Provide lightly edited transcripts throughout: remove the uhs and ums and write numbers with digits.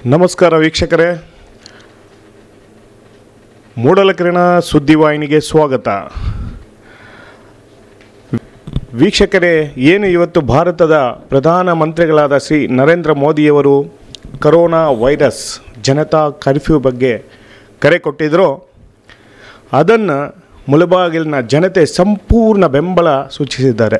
ನಮಸ್ಕಾರ ವೀಕ್ಷಕರೇ, ಮೂಡಲಕಿರಣ ಸುದ್ದಿವಾಹಿನಿಗೆ ಸ್ವಾಗತ. ವೀಕ್ಷಕರೇ, ಏನು ಇವತ್ತು ಭಾರತದ ಪ್ರಧಾನಮಂತ್ರಿಗಳಾದ ಶ್ರೀ ನರೇಂದ್ರ ಮೋದಿಯವರು ಕರೋನಾ ವೈರಸ್ ಜನತಾ ಕರ್ಫ್ಯೂ ಬಗ್ಗೆ ಕರೆ ಕೊಟ್ಟಿದ್ದರೋ ಅದನ್ನು ಮುಳಬಾಗಿಲಿನ ಜನತೆ ಸಂಪೂರ್ಣ ಬೆಂಬಲ ಸೂಚಿಸಿದ್ದಾರೆ.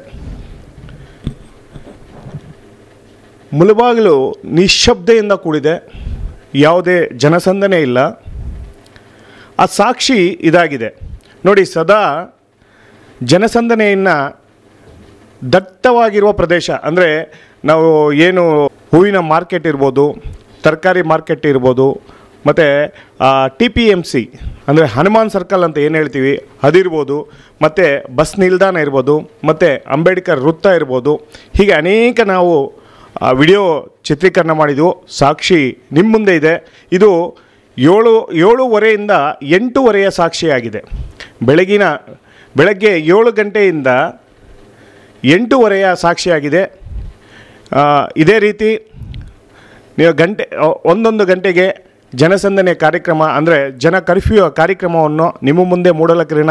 ಮುಳಬಾಗಿಲು ನಿಶ್ಶಬ್ದೆಯಿಂದ ಕೂಡಿದೆ, ಯಾವುದೇ ಜನಸಂದಣಿ ಇಲ್ಲ. ಆ ಸಾಕ್ಷಿ ಇದಾಗಿದೆ ನೋಡಿ. ಸದಾ ಜನಸಂದಣೆಯನ್ನು ದಟ್ಟವಾಗಿರುವ ಪ್ರದೇಶ ಅಂದರೆ ನಾವು ಏನು ಹೂವಿನ ಮಾರ್ಕೆಟ್ ಇರ್ಬೋದು, ತರಕಾರಿ ಮಾರ್ಕೆಟ್ ಇರ್ಬೋದು, ಮತ್ತು TPMC ಅಂದರೆ ಹನುಮಾನ್ ಸರ್ಕಲ್ ಅಂತ ಏನು ಹೇಳ್ತೀವಿ ಅದಿರ್ಬೋದು, ಮತ್ತು ಬಸ್ ನಿಲ್ದಾಣ ಇರ್ಬೋದು, ಮತ್ತು ಅಂಬೇಡ್ಕರ್ ವೃತ್ತ ಇರ್ಬೋದು. ಹೀಗೆ ಅನೇಕ ನಾವು ವಿಡಿಯೋ ಚಿತ್ರೀಕರಣ ಮಾಡಿದ್ವು. ಸಾಕ್ಷಿ ನಿಮ್ಮ ಮುಂದೆ ಇದೆ. ಇದು 7:30ಯಿಂದ 8:30 ಸಾಕ್ಷಿಯಾಗಿದೆ. ಬೆಳಗ್ಗೆ 7 ಗಂಟೆಯಿಂದ 8:30 ಸಾಕ್ಷಿಯಾಗಿದೆ. ಇದೇ ರೀತಿ ನೀವು ಒಂದೊಂದು ಗಂಟೆಗೆ ಜನಸಂದಣಿ ಕಾರ್ಯಕ್ರಮ ಅಂದರೆ ಜನ ಕರ್ಫ್ಯೂ ಕಾರ್ಯಕ್ರಮವನ್ನು ನಿಮ್ಮ ಮುಂದೆ ಮೂಡಲಕಿರಣ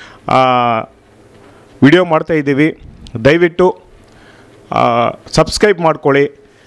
ವಿಡಿಯೋ ಮಾಡ್ತಾಯಿದ್ದೀವಿ. ದಯವಿಟ್ಟು ಸಬ್ಸ್ಕ್ರೈಬ್ ಮಾಡ್ಕೊಳ್ಳಿ.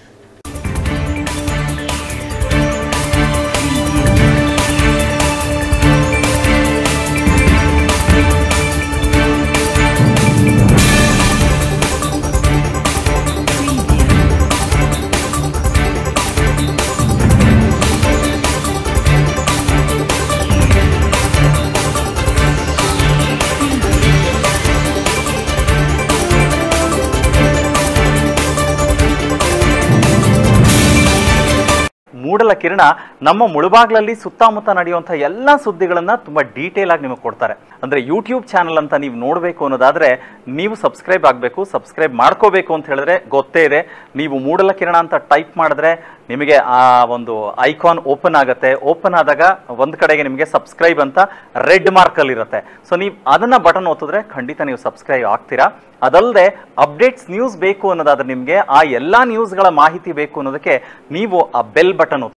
ಮೂಡಲಕಿರಣ ನಮ್ಮ ಮುಳಬಾಗ್ಲಲ್ಲಿ ಸುತ್ತಮುತ್ತ ನಡೆಯುವಂಥ ಎಲ್ಲ ಸುದ್ದಿಗಳನ್ನು ತುಂಬ ಡೀಟೇಲ್ ಆಗಿ ನಿಮಗೆ ಕೊಡ್ತಾರೆ. ಅಂದರೆ ಯೂಟ್ಯೂಬ್ ಚಾನಲ್ ಅಂತ ನೀವು ನೋಡಬೇಕು ಅನ್ನೋದಾದರೆ ನೀವು ಸಬ್ಸ್ಕ್ರೈಬ್ ಆಗಬೇಕು. ಸಬ್ಸ್ಕ್ರೈಬ್ ಮಾಡ್ಕೋಬೇಕು ಅಂತ ಹೇಳಿದ್ರೆ ಗೊತ್ತೇ ಇದೆ. ನೀವು ಮೂಡಲಕಿರಣ ಅಂತ ಟೈಪ್ ಮಾಡಿದ್ರೆ ನಿಮಗೆ ಆ ಒಂದು ಐಕಾನ್ ಓಪನ್ ಆಗುತ್ತೆ. ಓಪನ್ ಆದಾಗ ಒಂದು ಕಡೆಗೆ ನಿಮಗೆ ಸಬ್ಸ್ಕ್ರೈಬ್ ಅಂತ ರೆಡ್ ಮಾರ್ಕಲ್ಲಿ ಇರುತ್ತೆ. ಸೊ ನೀವು ಅದನ್ನು ಬಟನ್ ಒತ್ತಿದ್ರೆ ಖಂಡಿತ ನೀವು ಸಬ್ಸ್ಕ್ರೈಬ್ ಆಗ್ತೀರಾ. ಅದಲ್ಲದೆ ಅಪ್ಡೇಟ್ಸ್ ನ್ಯೂಸ್ ಬೇಕು ಅನ್ನೋದಾದ್ರೆ ನಿಮಗೆ ಆ ಎಲ್ಲ ನ್ಯೂಸ್ಗಳ ಮಾಹಿತಿ ಬೇಕು ಅನ್ನೋದಕ್ಕೆ ನೀವು ಆ ಬೆಲ್ ಬಟನ್